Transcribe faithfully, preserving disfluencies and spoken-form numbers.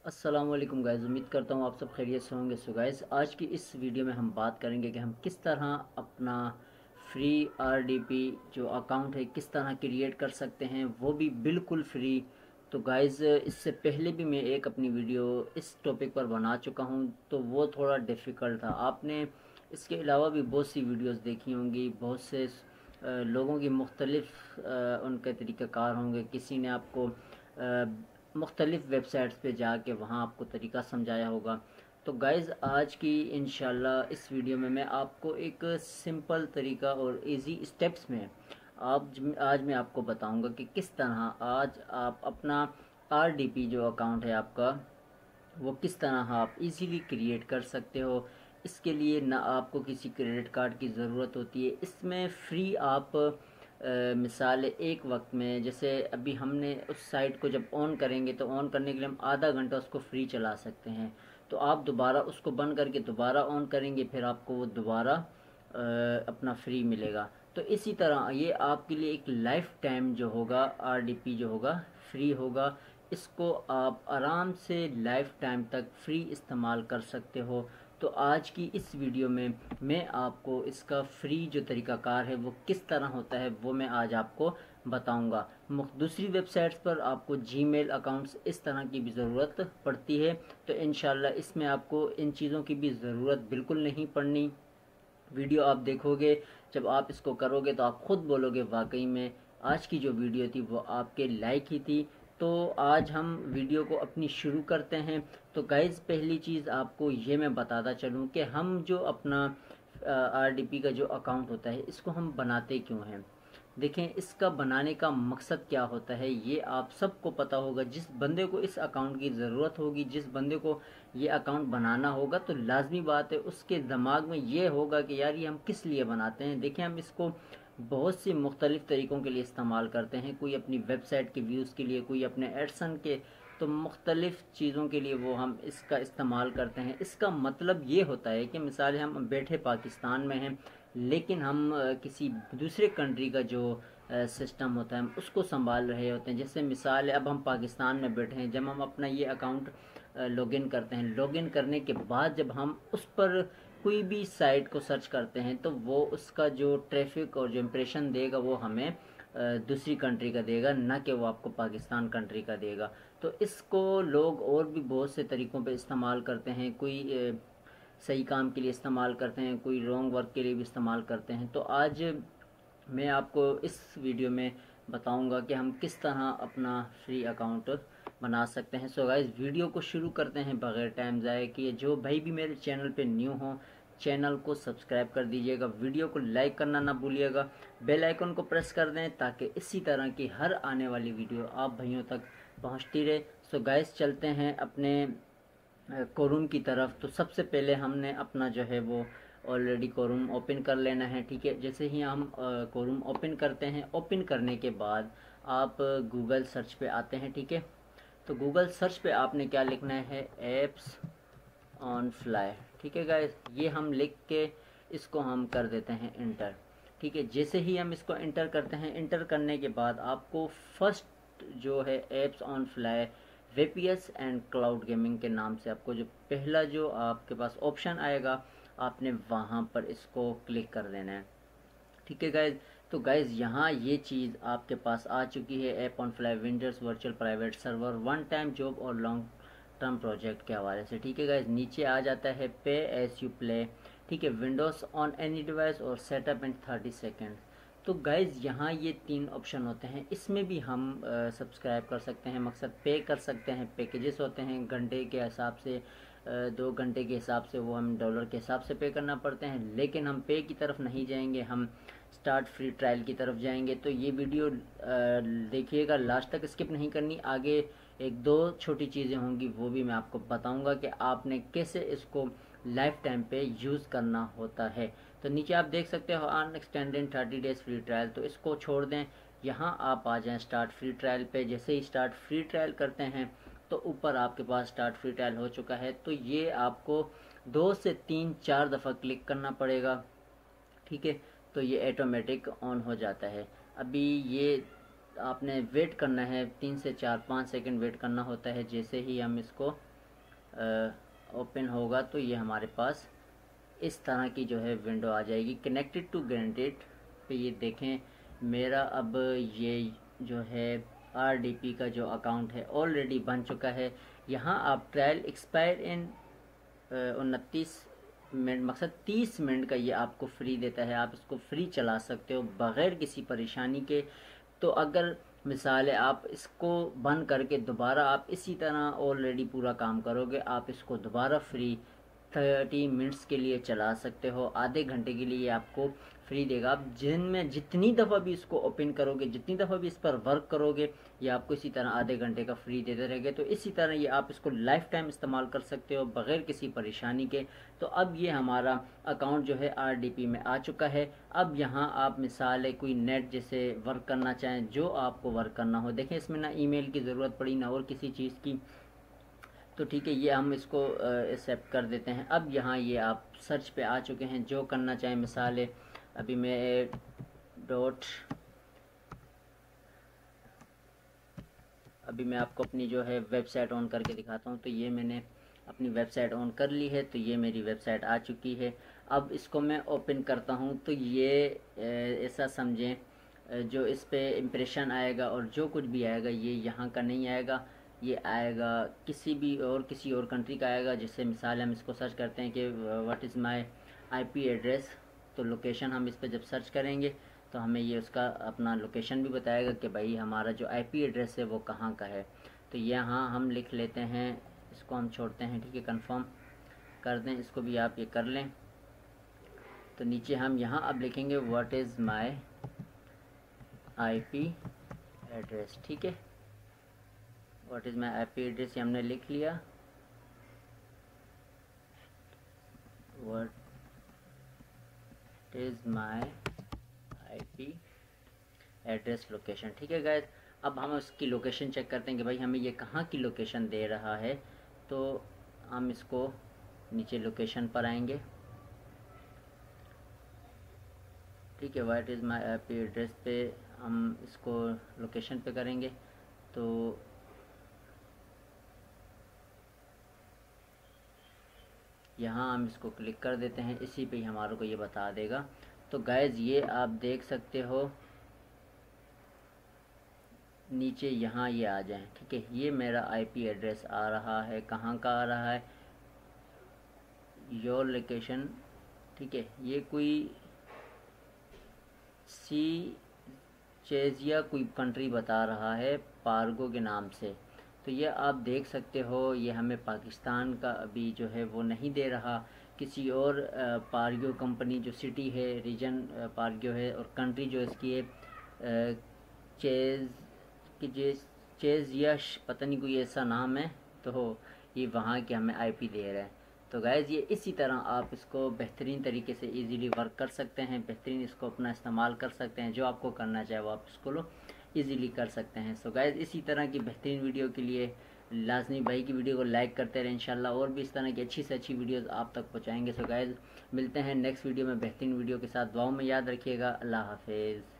अस्सलाम वालेकुम गाइज़, उम्मीद करता हूँ आप सब खैरियत से होंगे। सो गाइज़, आज की इस वीडियो में हम बात करेंगे कि हम किस तरह अपना फ्री आरडीपी जो अकाउंट है किस तरह क्रिएट कर सकते हैं, वो भी बिल्कुल फ्री। तो गाइज़, इससे पहले भी मैं एक अपनी वीडियो इस टॉपिक पर बना चुका हूँ, तो वो थोड़ा डिफ़िकल्ट था। आपने इसके अलावा भी बहुत सी वीडियोस देखी होंगी, बहुत से अ, लोगों की मुख्तलिफ अ, उनके तरीक़ाकार होंगे। किसी ने आपको मुख्तलिफ़ वेबसाइट्स पे जाके वहाँ आपको तरीका समझाया होगा। तो गाइज़, आज की इंशाल्लाह इस वीडियो में मैं आपको एक सिंपल तरीका और इजी स्टेप्स में आप आज मैं आपको बताऊंगा कि किस तरह आज आप अपना आरडीपी जो अकाउंट है आपका, वो किस तरह आप इजीली क्रिएट कर सकते हो। इसके लिए ना आपको किसी क्रेडिट कार्ड की ज़रूरत होती है। इसमें फ्री आप अ, मिसाल है, एक वक्त में जैसे अभी हमने उस साइट को जब ऑन करेंगे तो ऑन करने के लिए हम आधा घंटा उसको फ्री चला सकते हैं। तो आप दोबारा उसको बंद करके दोबारा ऑन करेंगे, फिर आपको वो दोबारा अ, अपना फ्री मिलेगा। तो इसी तरह ये आपके लिए एक लाइफ टाइम जो होगा आरडीपी जो होगा फ्री होगा। इसको आप आराम से लाइफ टाइम तक फ्री इस्तेमाल कर सकते हो। तो आज की इस वीडियो में मैं आपको इसका फ्री जो तरीक़ाकार है वो किस तरह होता है वो मैं आज आपको बताऊंगा। दूसरी वेबसाइट्स पर आपको जीमेल अकाउंट्स इस तरह की भी ज़रूरत पड़ती है, तो इंशाल्लाह इसमें आपको इन चीज़ों की भी ज़रूरत बिल्कुल नहीं पड़नी। वीडियो आप देखोगे, जब आप इसको करोगे तो आप ख़ुद बोलोगे वाकई में आज की जो वीडियो थी वो आपके लायक ही थी। तो आज हम वीडियो को अपनी शुरू करते हैं। तो गाइज़, पहली चीज़ आपको ये मैं बताता चलूँ कि हम जो अपना आरडीपी का जो अकाउंट होता है इसको हम बनाते क्यों हैं। देखें, इसका बनाने का मकसद क्या होता है ये आप सबको पता होगा। जिस बंदे को इस अकाउंट की ज़रूरत होगी, जिस बंदे को ये अकाउंट बनाना होगा, तो लाजमी बात है उसके दिमाग में ये होगा कि यार ये हम किस लिए बनाते हैं। देखें, हम इसको बहुत सी मुख्तलिफ़ तरीक़ों के लिए इस्तेमाल करते हैं। कोई अपनी वेबसाइट के व्यूज़ के लिए, कोई अपने एडसन के, तो मुख्तलिफ़ चीज़ों के लिए वो हम इसका इस्तेमाल करते हैं। इसका मतलब ये होता है कि मिसाल हम बैठे पाकिस्तान में हैं, लेकिन हम किसी दूसरे कंट्री का जो सिस्टम होता है हम उसको संभाल रहे होते हैं। जैसे मिसाल है, अब हम पाकिस्तान में बैठे हैं, जब हम अपना ये अकाउंट लॉगिन करते हैं, लॉगिन करने के बाद जब हम उस पर कोई भी साइट को सर्च करते हैं तो वो उसका जो ट्रैफिक और जो इम्प्रेशन देगा वो हमें दूसरी कंट्री का देगा, ना कि वो आपको पाकिस्तान कंट्री का देगा। तो इसको लोग और भी बहुत से तरीक़ों पे इस्तेमाल करते हैं। कोई सही काम के लिए इस्तेमाल करते हैं, कोई रॉन्ग वर्क के लिए भी इस्तेमाल करते हैं। तो आज मैं आपको इस वीडियो में बताऊंगा कि हम किस तरह अपना फ्री अकाउंट बना सकते हैं। सो गाइस, वीडियो को शुरू करते हैं बग़ैर टाइम ज़ाया किए। जो भाई भी मेरे चैनल पे न्यू हो, चैनल को सब्सक्राइब कर दीजिएगा, वीडियो को लाइक करना ना भूलिएगा, बेल आइकन को प्रेस कर दें ताकि इसी तरह की हर आने वाली वीडियो आप भाइयों तक पहुँचती रहे। सो गाइस, चलते हैं अपने कोरूम की तरफ। तो सबसे पहले हमने अपना जो है वो ऑलरेडी कोरूम ओपन कर लेना है, ठीक है। जैसे ही हम कोरूम ओपन करते हैं, ओपन करने के बाद आप गूगल सर्च पे आते हैं, ठीक है। तो गूगल सर्च पे आपने क्या लिखना है, एप्स ऑन फ्लाई, ठीक है गाइस। ये हम लिख के इसको हम कर देते हैं इंटर, ठीक है। जैसे ही हम इसको इंटर करते हैं, इंटर करने के बाद आपको फर्स्ट जो है apps on fly VPS and cloud gaming के नाम से आपको जो पहला जो आपके पास ऑप्शन आएगा, आपने वहाँ पर इसको क्लिक कर देना है, ठीक है गाइज। तो गाइज, यहाँ ये चीज़ आपके पास आ चुकी है, app on fly Windows virtual private server one time job और लॉन्ग टर्म प्रोजेक्ट के हवाले से, ठीक है गाइज। नीचे आ जाता है पे एज यू प्ले, ठीक है, विंडोज़ ऑन एनी डिवाइस और सेटअप इन थर्टी सेकेंड। तो गाइज़, यहाँ ये तीन ऑप्शन होते हैं। इसमें भी हम सब्सक्राइब कर सकते हैं, मकसद पे कर सकते हैं। पैकेजेस होते हैं घंटे के हिसाब से, दो घंटे के हिसाब से, वो हम डॉलर के हिसाब से पे करना पड़ते हैं। लेकिन हम पे की तरफ नहीं जाएंगे, हम स्टार्ट फ्री ट्रायल की तरफ जाएंगे। तो ये वीडियो देखिएगा, लास्ट तक स्किप नहीं करनी। आगे एक दो छोटी चीज़ें होंगी वो भी मैं आपको बताऊंगा कि आपने कैसे इसको लाइफ टाइम पे यूज़ करना होता है। तो नीचे आप देख सकते हो an extended thirty days free trial, तो इसको छोड़ दें। यहाँ आप आ जाएं स्टार्ट फ्री ट्रायल पे। जैसे ही स्टार्ट फ्री ट्रायल करते हैं तो ऊपर आपके पास स्टार्ट फ्री ट्रायल हो चुका है। तो ये आपको दो से तीन चार दफ़ा क्लिक करना पड़ेगा, ठीक है। तो ये ऑटोमेटिक ऑन हो जाता है। अभी ये आपने वेट करना है, तीन से चार पाँच सेकंड वेट करना होता है। जैसे ही हम इसको ओपन होगा तो ये हमारे पास इस तरह की जो है विंडो आ जाएगी। कनेक्टेड टू ग्रांटेड पे ये देखें, मेरा अब ये जो है आरडीपी का जो अकाउंट है ऑलरेडी बन चुका है। यहाँ आप ट्रायल एक्सपायर इन उनतीस मिनट, मकसद तीस मिनट का ये आपको फ्री देता है। आप इसको फ्री चला सकते हो बग़ैर किसी परेशानी के। तो अगर मिसाल है आप इसको बंद करके दोबारा आप इसी तरह ऑलरेडी पूरा काम करोगे, आप इसको दोबारा फ्री थर्टी मिनट्स के लिए चला सकते हो, आधे घंटे के लिए आपको फ्री देगा। आप जिन में जितनी दफ़ा भी इसको ओपन करोगे, जितनी दफ़ा भी इस पर वर्क करोगे, ये आपको इसी तरह आधे घंटे का फ्री देते रहेंगे। तो इसी तरह ये आप इसको लाइफ टाइम इस्तेमाल कर सकते हो बग़ैर किसी परेशानी के। तो अब ये हमारा अकाउंट जो है आरडीपी में आ चुका है। अब यहाँ आप मिसाल है कोई नेट जैसे वर्क करना चाहें, जो आपको वर्क करना हो, देखें इसमें ना ईमेल की ज़रूरत पड़ी ना और किसी चीज़ की, तो ठीक है ये हम इसको एक्सेप्ट कर देते हैं। अब यहाँ ये आप सर्च पे आ चुके हैं, जो करना चाहें मिसाल है अभी मैं डॉट अभी मैं आपको अपनी जो है वेबसाइट ऑन करके दिखाता हूँ। तो ये मैंने अपनी वेबसाइट ऑन कर ली है, तो ये मेरी वेबसाइट आ चुकी है। अब इसको मैं ओपन करता हूँ तो ये ऐसा समझें जो इस पे इम्प्रेशन आएगा और जो कुछ भी आएगा ये यहाँ का नहीं आएगा, ये आएगा किसी भी और किसी और कंट्री का आएगा। जैसे मिसाल हम इसको सर्च करते हैं कि what is my IP address, तो लोकेशन हम इस पर जब सर्च करेंगे तो हमें ये उसका अपना लोकेशन भी बताएगा कि भाई हमारा जो आईपी एड्रेस है वो कहाँ का है। तो यहाँ हम लिख लेते हैं, इसको हम छोड़ते हैं, ठीक है, कंफर्म कर दें, इसको भी आप ये कर लें। तो नीचे हम यहाँ अब लिखेंगे what is my IP address, ठीक है, what is my IP address ये हमने लिख लिया। What is my IP address location, ठीक है गाइस। अब हम उसकी लोकेशन चेक करते हैं कि भाई हमें ये कहाँ की लोकेशन दे रहा है। तो हम इसको नीचे लोकेशन पर आएंगे, ठीक है, what is my IP address पे हम इसको लोकेशन पे करेंगे। तो यहाँ हम इसको क्लिक कर देते हैं, इसी पे ही हमारे को ये बता देगा। तो गाइज ये आप देख सकते हो नीचे यहाँ ये आ जाएं, ठीक है, ये मेरा आईपी एड्रेस आ रहा है, कहाँ का आ रहा है, योर लोकेशन, ठीक है, ये कोई सी चेजिया कोई कंट्री बता रहा है पार्गो के नाम से। तो ये आप देख सकते हो ये हमें पाकिस्तान का अभी जो है वो नहीं दे रहा, किसी और पार्गो कंपनी जो सिटी है, रीजन पार्गो है, और कंट्री जो इसकी है चेज कि जे चेज यश पता नहीं कोई ऐसा नाम है, तो ये वहाँ के हमें आईपी दे रहे हैं। तो गाइज़ ये इसी तरह आप इसको बेहतरीन तरीके से इजीली वर्क कर सकते हैं, बेहतरीन इसको अपना इस्तेमाल कर सकते हैं, जो आपको करना चाहे वो आप इसको लो इजीली कर सकते हैं। सो गाइज़ इसी तरह की बेहतरीन वीडियो के लिए लाजमी भाई की वीडियो को लाइक करते रहें, इंशाल्लाह और भी इस तरह की अच्छी से अच्छी वीडियोस आप तक पहुंचाएंगे। सो गाइज़ मिलते हैं नेक्स्ट वीडियो में बेहतरीन वीडियो के साथ, दुआओं में याद रखिएगा। अल्लाह हाफिज़।